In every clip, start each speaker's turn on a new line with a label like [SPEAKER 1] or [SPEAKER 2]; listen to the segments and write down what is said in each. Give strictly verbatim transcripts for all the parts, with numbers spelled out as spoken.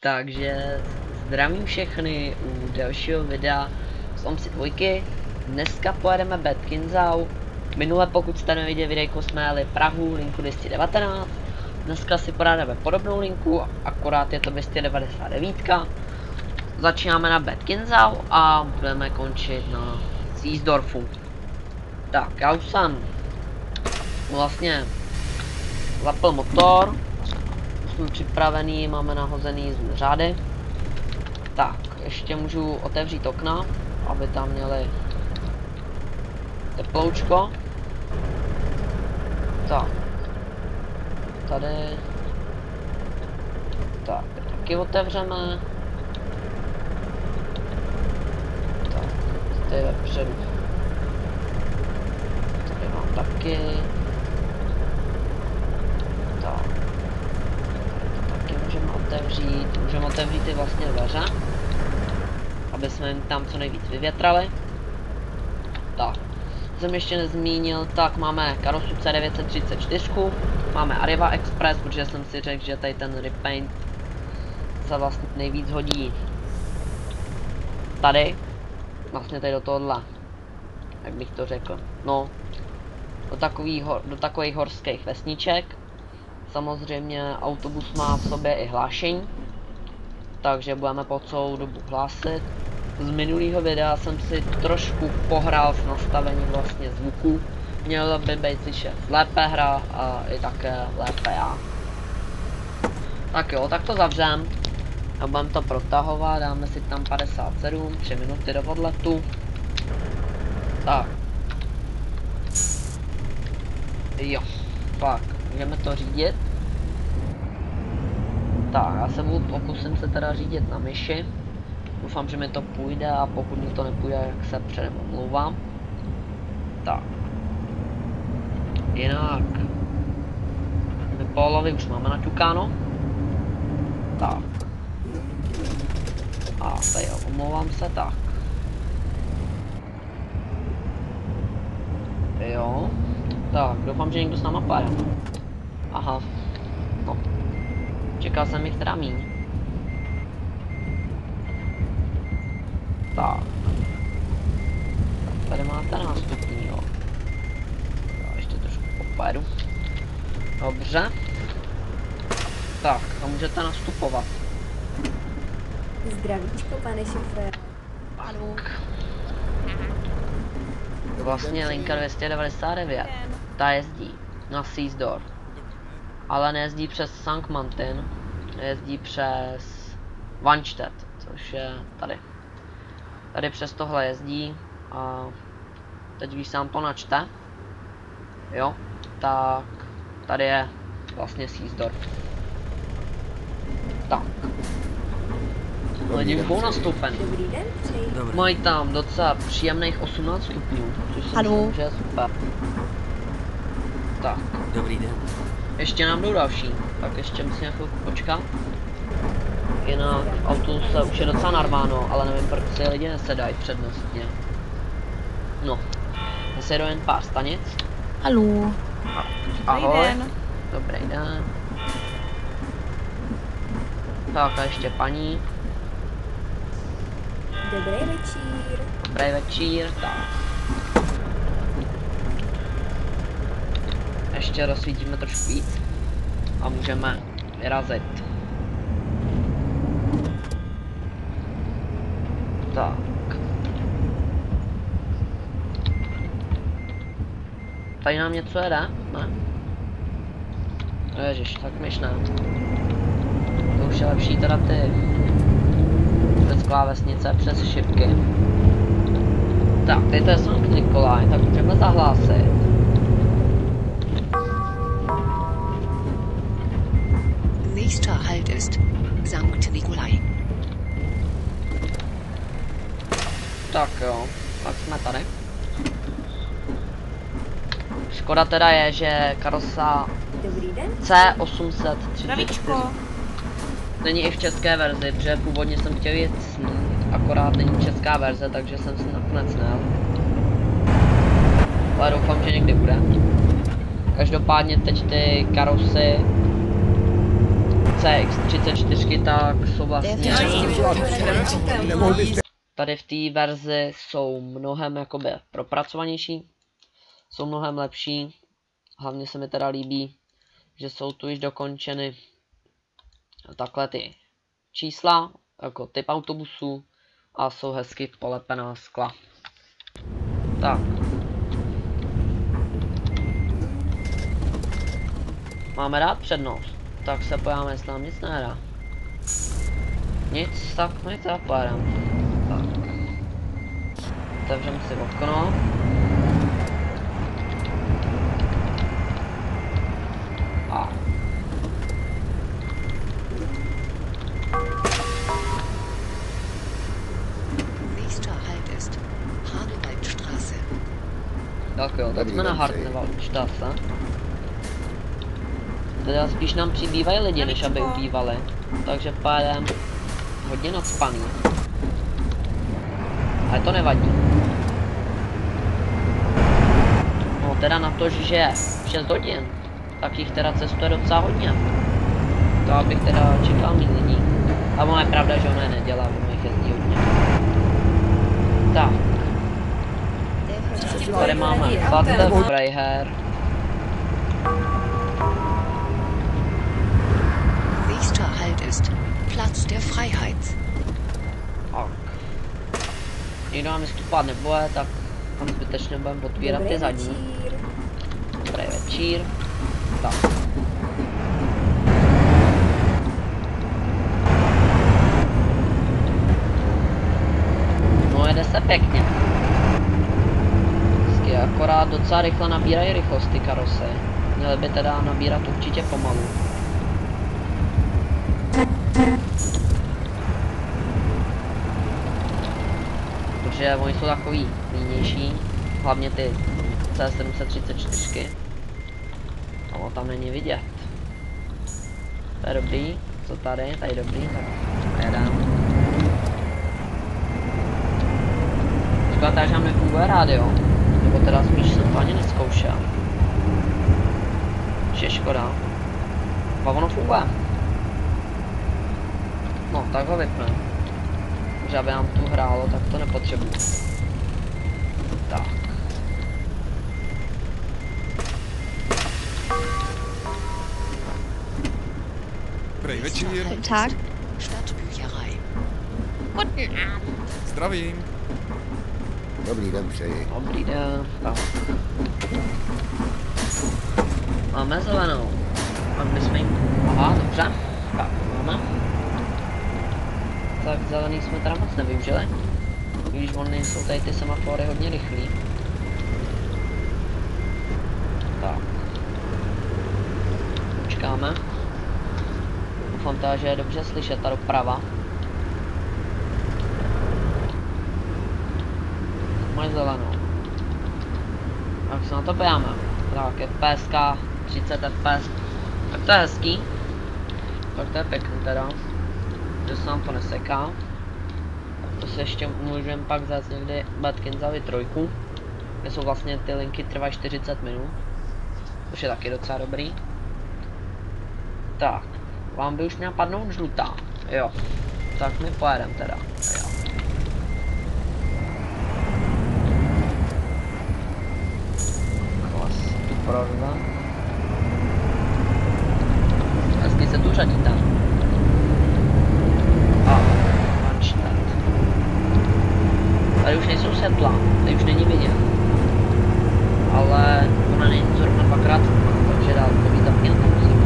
[SPEAKER 1] Takže zdravím všechny u dalšího videa z Omsi dvojky. Dneska pojedeme Bad Kinzau. Minule, pokud jste neviděli videjko, jsme jeli Prahu, linku dvě stě devatenáct. Dneska si podáme podobnou linku, akorát je to dvě stě devadesát devět. Začínáme na Bad Kinzau a budeme končit na Seesdorfu. Tak, já už jsem vlastně zapl motor. Jsme připravený, máme nahozený řády. Tak, ještě můžu otevřít okna, aby tam měli teploučko. Tak, tady tak, taky otevřeme. Tak, tady vepředu. Tady mám taky. Tak, taky můžeme otevřít, můžeme otevřít i vlastně dveře, aby jsme jim tam co nejvíc vyvětrali. Tak, jsem ještě nezmínil, tak máme karosu C devět set třicet čtyři, máme Arriva Express, protože jsem si řekl, že tady ten repaint se vlastně nejvíc hodí tady, vlastně tady do tohohle, jak bych to řekl, no, do takových, do takových horských vesniček. Samozřejmě autobus má v sobě i hlášení, takže budeme po celou dobu hlásit. Z minulého videa jsem si trošku pohrál s nastavením vlastně zvuku. Měl by být slyšet lépe hra a i také lépe já. Tak jo, tak to zavřem. A budeme to protahovat, dáme si tam padesát sedm, tři minuty do odletu. Tak. Jo, tak, můžeme to řídit. Tak, já se budu, pokusím se teda řídit na myši. Doufám, že mi to půjde, a pokud mi to nepůjde, jak se předem omlouvám. Tak. Jinak. My polovy už máme naťukáno. Tak. A tady jo, omlouvám se, tak. Jo. Tak, doufám, že někdo s náma půjde. Aha. No. Čekal jsem jich teda míň. Tak. Tady máte nástupní, jo. Já ještě trošku popojedu. Dobře. Tak, a můžete nastupovat.
[SPEAKER 2] Zdravíčko, pane šofér.
[SPEAKER 1] Ano. Vlastně linka dvě stě devadesát devět. Ta jezdí na Seesdorf. Ale nejezdí přes Sankt Martin. Jezdí přes Vanstedt, což je tady. Tady přes tohle jezdí a teď když se vám to načte, jo, tak tady je vlastně Seesdorf. Tak. Lidi už budou nastoupený.
[SPEAKER 2] Dobrý den, přeji.
[SPEAKER 1] Mají tam docela příjemných osmnáct stupňů, což si myslím, že je super. Tak.
[SPEAKER 3] Dobrý den.
[SPEAKER 1] Ještě nám jdou další, tak ještě musím na chvilku počkat. Jinak v autu se už je docela narváno, ale nevím, proč si lidi nesedají přednostně. No, zase jedu jen pár stanic.
[SPEAKER 4] Haló.
[SPEAKER 1] Ahoj. Dobrý den. Tak a ještě paní.
[SPEAKER 2] Dobrý večír.
[SPEAKER 1] Dobrý večír, tak. Ještě rozsvítíme trošku víc a můžeme vyrazit. Tak. Tady nám něco jede? Ne? Ježiš, tak myš ne. To už je lepší teda ty přes klávesnice, přes šipky. Tak, tady to je Sankt Nikolaj, tak můžeme zahlásit.
[SPEAKER 4] Nächster Halt ist Sankt Nikolai.
[SPEAKER 1] Tak jo, tak jsme tady. Škoda teda je, že karosa
[SPEAKER 2] Dobrý den.
[SPEAKER 1] C osm set třicet čtyři není i v české verzi, protože původně jsem chtěl jít s ní, akorát není česká verze, takže jsem si nakonec nejel. Ale doufám, že někdy bude. Každopádně teď ty karosy C X třicet čtyři, tak jsou vlastně... Tady v té verzi jsou mnohem jakoby propracovanější. Jsou mnohem lepší. Hlavně se mi teda líbí, že jsou tu již dokončeny takhle ty čísla, jako typ autobusu a jsou hezky polepená skla. Tak. Máme dát přednost, tak se pojáme, jestli nám nic nehrá. Nic, tak my to pojedeme. Tak. Otevřeme si okno. A.
[SPEAKER 4] Nächster Halt ist Hardenwaldstraße.
[SPEAKER 1] Tak jo, tak jsme na Hardenwaldstraße. Teda spíš nám přibývají lidi, než aby ubývali. Takže pádem hodně nadspaný. Ale to nevadí. No teda na to, že je šest hodin, tak jich teda cestuje docela hodně. To abych teda čekal mít lidí. A ono je pravda, že ona je nedělá, ono jich jezdí hodně. Tak. Tady máme Vater Freiherr.
[SPEAKER 4] Nächster Halt ist Platz der Freiheit.
[SPEAKER 1] Tak. Nikdo nám vystupovat nebude, tak tam zbytečně budeme otvírat ty zadní. Dobrý večír. Tak. No jede se pěkně. Vždycky akorát docela rychle nabírají rychlost ty karosy. Měly by teda nabírat určitě pomalu. Protože oni jsou takový línější, hlavně ty C sedm set třicet čtyři. A on tam není vidět. To je dobrý, co tady, tady je dobrý, tak jedem. Škoda, že nám nefunguje rádio, nebo teda spíš jsem to ani nezkoušel. Je škoda. A ono funguje. No, tak ho vypneme. Že aby nám tu hrálo, tak to nepotřebuji. Tak.
[SPEAKER 3] Dobrý večír.
[SPEAKER 4] Guten Tag. Stadtbücherei. Guten Abend.
[SPEAKER 3] Zdravím.
[SPEAKER 5] Dobrý den přeji.
[SPEAKER 1] Dobrý den. Tak. Máme zelenou. A my jsme jim... Aha, dobře. Tak, máme. Tak zelený jsme teda moc nevyužili. Když oni jsou tady ty semafory hodně rychlý. Tak. Počkáme. Doufám teda, že je dobře slyšet ta doprava. Máš zelenou. Tak se na to pojáme. Tak, F P S třicet F P S. Tak to je hezký. Tak to je pěkný teda. Že se nám to neseká. To se ještě můžeme pak zase někdy Batkinzovi trojku. Kde jsou vlastně ty linky trvají čtyřicet minut. Což je taky docela dobrý. Tak. Vám by už měla padnout žlutá. Jo. Tak my pojedeme teda. Jo. Klas tu prorva. Hezky se tu řadí tam. A, Manštát. Tady už nejsou světla, tady už není vidět. Ale ona není zrovna dvakrát, takže dálkový zapnět nemusíme.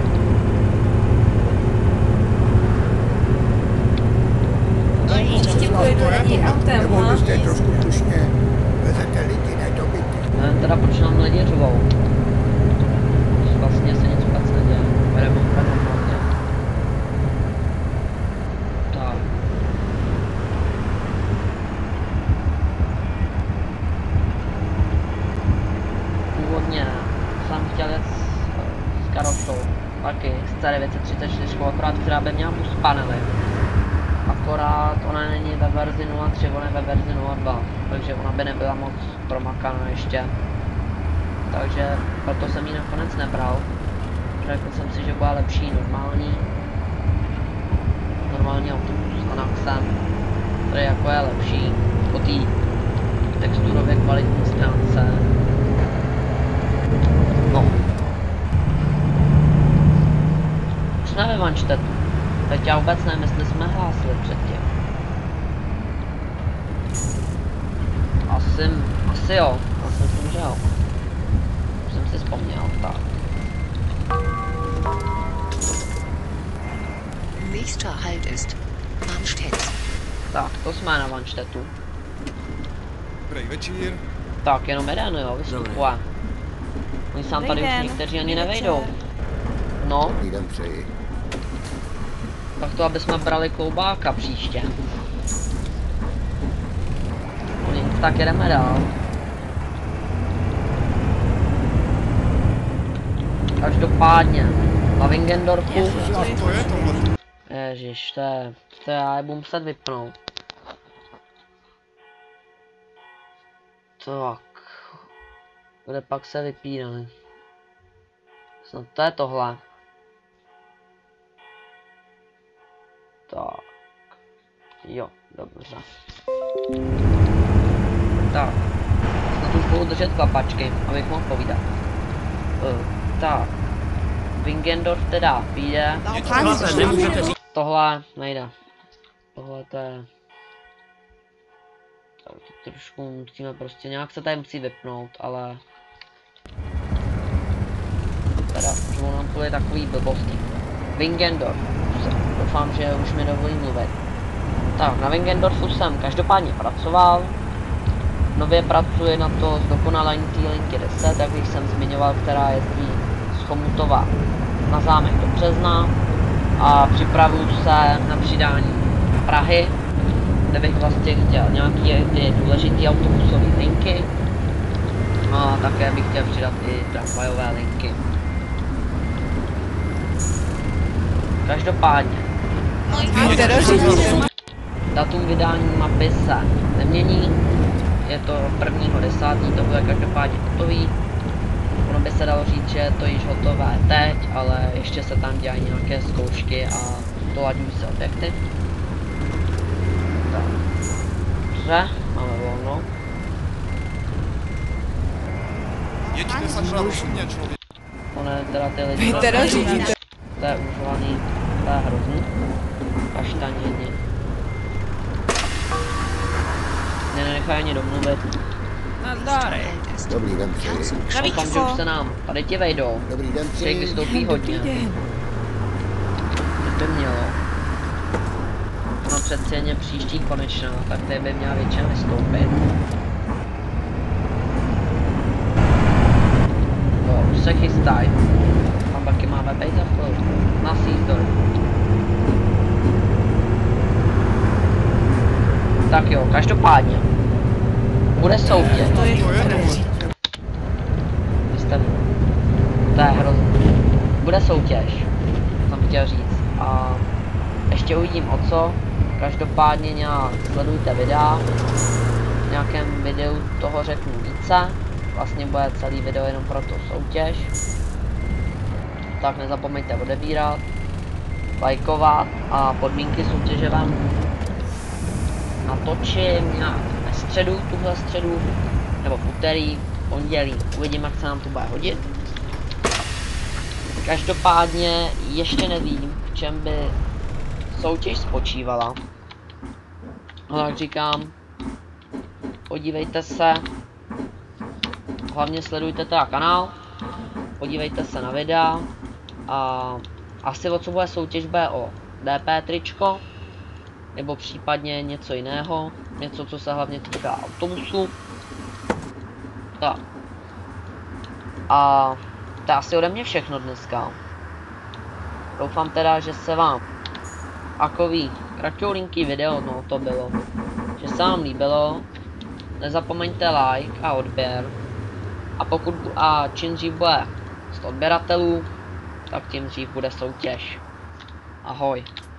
[SPEAKER 2] Ještě pojedu lidi autem,
[SPEAKER 5] Nebo
[SPEAKER 2] no.
[SPEAKER 5] byste trošku slušně vezete lidi, ne do byty.
[SPEAKER 1] Ne, teda proč nám lidi řvou? Vlastně se nic vůbec neděje. Bereme opravdu hlavně. Tak. Původně jsem chtěl jet s, s karosou, taky s C devět set třicet čtyři, akorát která by měla bus panely. Akorát ona není ve verzi nula tři, ona je ve verzi nula dva, takže ona by nebyla moc promakaná ještě. Takže proto jsem ji nakonec nebral. Řekl jsem si, že byla lepší normální, normální autobus s Anaxem, který jako je lepší po té texturově kvalitní stránce. No. Už jsme ve Manštetu. Teď já vůbec nevím, jestli jsme hlásili předtím. Asi, asi jo. Já si myslím, že jo. Už jsem si vzpomněl, tak.
[SPEAKER 4] Nächster Halt ist Manstedt.
[SPEAKER 1] Tak, to jsme na Manštetu.
[SPEAKER 3] Dobrý večír.
[SPEAKER 1] Tak, jenom jeden, jo, vystupuje. Oni sám tady už
[SPEAKER 2] den.
[SPEAKER 1] někteří ani
[SPEAKER 2] Dobrý
[SPEAKER 1] nevejdou.
[SPEAKER 2] večer.
[SPEAKER 1] No,
[SPEAKER 5] Dobrý den přeji.
[SPEAKER 1] tak to, aby jsme brali kloubáka příště. No nic, tak jedeme dál. Každopádně, na Wingendorfu.
[SPEAKER 3] Co to je tohle?
[SPEAKER 1] Ježiš, to je, to já je budu muset vypnout. Tak. Kde pak se vypínají? Snad to je tohle. Tak. Jo, dobře. Tak. Snad už budu držet klapačky, abych mohl povídat. Uh, tak. Wingendorf teda vyjde. Tohle nejde. Tohle to je... Tak trošku musíme prostě, nějak se tady musí vypnout, ale... Teda, že nám půjde takový blbosti. Wingendorf. Doufám, že už mi dovolí mluvit. Tak, na Wingendorfu jsem každopádně pracoval. Nově pracuji na to zdokonalení té linky deset, jak když jsem zmiňoval, která jezdí z Chomutova na zámek do Března. A připravuju se na přidání Prahy, kde bych vlastně chtěl nějaké ty důležité autobusové linky. A také bych chtěl přidat i tramvajové linky. Každopádně. Datum vydání mapy se nemění. Je to prvního desátého to bude každopádně hotový. Ono by se dalo říct, že je to již hotové teď, ale ještě se tam dělají nějaké zkoušky a dolaďují se objekty. Tak. Dobře, máme volno.
[SPEAKER 3] Jeďte sakra rozumně, člověk.
[SPEAKER 1] To ne, teda ty lidi...
[SPEAKER 6] Vy teda řídíte.
[SPEAKER 1] To je užovaný, to je hrozný. Kaštaněni. Mě nenechají ani domluvit.
[SPEAKER 4] Halt ist
[SPEAKER 5] Dobrý den přeji.
[SPEAKER 1] Doufám, že už se nám tady ti vejdou.
[SPEAKER 5] Dobrý den
[SPEAKER 1] Těch
[SPEAKER 5] přeji.
[SPEAKER 1] vystoupí hodně. To by mělo. Ono přece jen je příští konečná, tak tady by měla většina vystoupit. No, už se chystaj. Tam taky máme být za chvilku. Na Seasdor. Tak jo, každopádně. Bude soutěž.
[SPEAKER 3] To je tohle.
[SPEAKER 1] Vy jste... To je hrozný. Bude soutěž, jsem chtěl říct. A ještě uvidím o co. Každopádně nějak sledujte videa. V nějakém videu toho řeknu více. Vlastně bude celý video jenom pro tu soutěž. Tak nezapomeňte odebírat, lajkovat a podmínky soutěže vám natočím nějak ve středu, tuhle středu, nebo v úterý, pondělí, uvidím, jak se nám to bude hodit. Každopádně ještě nevím, v čem by soutěž spočívala. Ale jak říkám, podívejte se, hlavně sledujte teda kanál, podívejte se na videa a asi o co bude soutěž bude o D P tričko, nebo případně něco jiného, něco, co se hlavně týká autobusu. Tak. A to je asi ode mě všechno dneska. Doufám teda, že se vám takový kratoulinký video, no to bylo, že se vám líbilo. Nezapomeňte like a odběr. A pokud a čím dřív bude sto odběratelů, tak tím dřív bude soutěž. Ahoj.